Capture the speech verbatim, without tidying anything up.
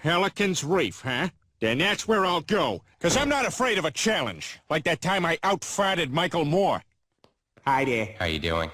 Pelican's Reef, huh? Then that's where I'll go, because I'm not afraid of a challenge, like that time I out-farted Michael Moore. Hi there. How you doing?